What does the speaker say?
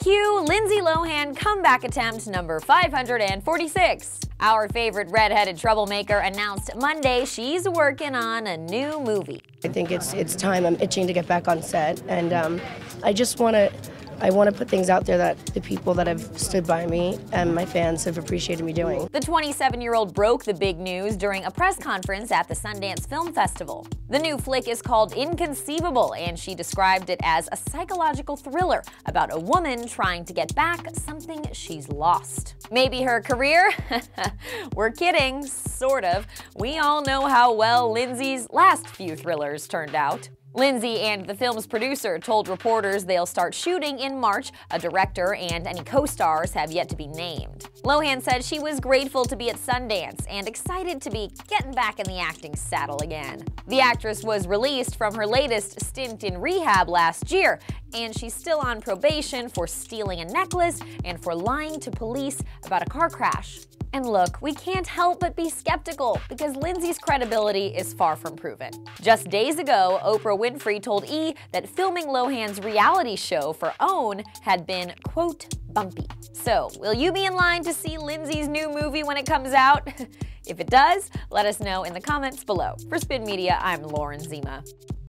Cue Lindsay Lohan comeback attempt number 546. Our favorite redheaded troublemaker announced Monday she's working on a new movie. I think it's time. I'm itching to get back on set, and I want to put things out there that the people that have stood by me and my fans have appreciated me doing. The 27-year-old broke the big news during a press conference at the Sundance Film Festival. The new flick is called Inconceivable, and she described it as a psychological thriller about a woman trying to get back something she's lost. Maybe her career? We're kidding, sort of. We all know how well Lindsay's last few thrillers turned out. Lindsay and the film's producer told reporters they'll start shooting in March. A director and any co-stars have yet to be named. Lohan said she was grateful to be at Sundance and excited to be getting back in the acting saddle again. The actress was released from her latest stint in rehab last year, and she's still on probation for stealing a necklace and for lying to police about a car crash. And look, we can't help but be skeptical because Lindsay's credibility is far from proven. Just days ago, Oprah Winfrey told E! That filming Lohan's reality show for OWN had been, quote, bumpy. So, will you be in line to see Lindsay's new movie when it comes out? If it does, let us know in the comments below. For Spin Media, I'm Lauren Zima.